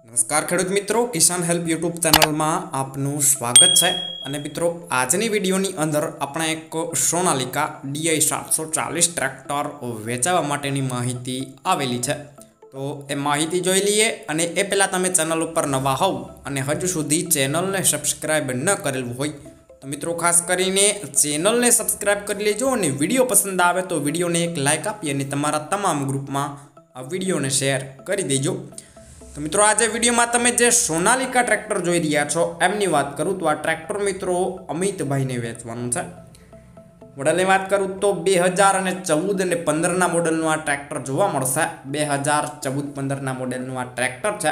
નમસ્કાર ખેડૂત મિત્રો, કિસાન હેલ્પ યુટ્યુબ ચેનલમાં આપનું સ્વાગત છે। અને મિત્રો, આજની વિડીયોની અંદર આપણે એક સોનાલિકા DI 740 ટ્રેક્ટર વેચવા માટેની માહિતી આવેલી છે। તો એ માહિતી જોઈ લઈએ। અને એ પહેલાં તમે ચેનલ ઉપર નવા હોવ અને હજુ સુધી ચેનલને સબસ્ક્રાઈબ ન કરેલું હોય તો મિત્રો ખાસ કરીને ચેનલને સબસ્ક્રાઈબ કરી લેજો। અને વિડીયો પસંદ આવે તો વિડીયોને એક લાઇક આપી અને તમારા તમામ ગ્રુપમાં આ વિડીયોને શેર કરી દેજો। तो मित्रों, आज वीडियो में तमे जे सोनालिका ट्रेक्टर जोई रह्या छो एमनी बात करूँ तो आ ट्रेक्टर मित्रों अमित भाई ने वेचवानुं छे। मॉडल की बात करूँ तो 2014 અને 15 मॉडलनुं आ ट्रेक्टर जोवा मळशे। 2014-15 मॉडलनुं आ ट्रेक्टर छे।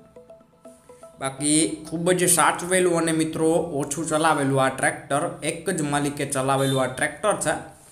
बाकी खूब ज साचवेलुं अने मित्रों ओछुं चलावेलुं आ ट्रेक्टर, एक ज मालिके चलावेलुं आ ट्रेक्टर छे।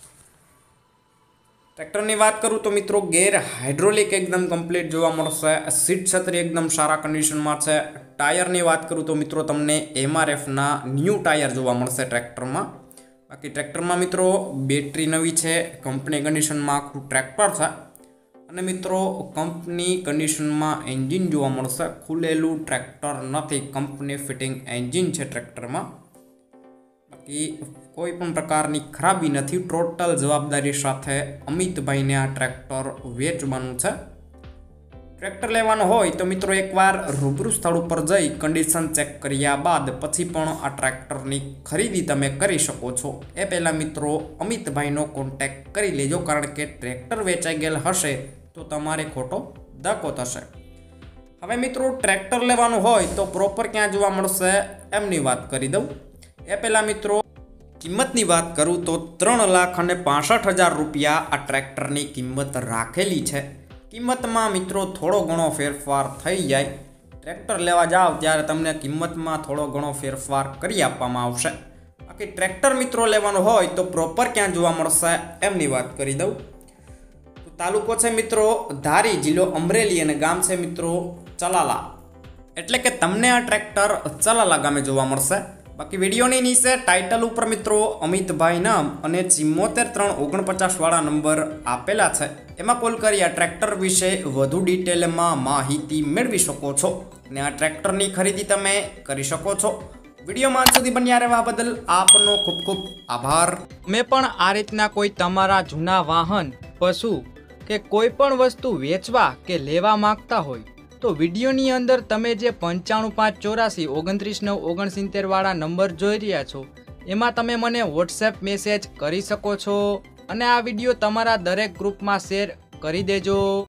ट्रेक्टर की बात करूँ तो मित्रों गेर हाइड्रोलिक एकदम कम्प्लीट जोवा मळशे। सीट छतरी एकदम सारा कंडीशन में है। टायर की बात करूँ तो मित्रों तमने MRF ना न्यू टायर जोवा मळशे ट्रेक्टर में। बाकी ट्रेक्टर में मित्रों बेटरी नवी है, कंपनी कंडीशन में आखू ट्रेक्टर है। अने मित्रों कंपनी कंडीशन में एंजीन जोवा मळशे। खुलेलू ट्रेक्टर नहीं, कंपनी फिटिंग एंजीन है ट्रेक्टर में। बाकी कोईपण प्रकारनी खराबी नहीं। टोटल जवाबदारी साथे अमित भाई ने आ ट्रेक्टर वेचवानुं छे। ट्रेक्टर लेवानुं होय तो मित्रों एक बार रूबरू स्थल पर जई कंडीशन चेक कर्या बाद पछी पण आ ट्रेक्टरनी खरीदी तमे करी शको छो। ए पहेला मित्रों अमित भाई नो कॉन्टेक्ट करी लेजो, कारण के ट्रेक्टर वेचाई गेल हशे तो तमारे खोटो धक्को थशे। हवे मित्रों ट्रेक्टर लेवानुं होय तो प्रोपर क्यां जोवा मळशे एमनी वात करी दऊं। ए पहेला मित्रों किंमत की बात करूँ तो 3,65,000 रुपया आ ट्रेक्टर की किंमत राखेली है। किंमत में मित्रों थोड़ो घणो फेरफार थई जाए। ट्रेक्टर लेवा जाओ त्यारे तमने किंमत में थोड़ो घणो फेरफार करी आपवामां आवशे। बाकी ट्रेक्टर मित्रों लेवानुं होय तो प्रोपर क्यां जोवा मळशे एमनी वात करी दऊं। तो तालुको छे मित्रों धारी, जिल्लो अमरेली अने गाम छे मित्रों चलाला। एटले के तमने आ ट्रेक्टर चलाला गामे जोवा मळशे। बाकी वीडियो नीचे टाइटल पर मित्रों अमित भाई नाम और 74-349 वाला नंबर आपेला है। एमां कॉल करी आ ट्रेक्टर विषे वधु डिटेल में माहिती मेळवी शको छो ने आ ट्रेक्टर की खरीदी तमे करी शको छो। वीडियो में अंत सुधी बन्या रहेवा बदल आपनो खूब खूब आभार। मैं पण आ रीतना कोई तमारा जूना वाहन, पशु के कोईपण वस्तु वेचवा के लेवा मांगता होय तो विडियोनी अंदर तमे जे 9558842969 वाला नंबर जोई रह्या छो एमां तमे मने व्हाट्सएप मैसेज करी शको छो। अने आ विडियो तमारा दरेक ग्रुप में शेर करी देजो।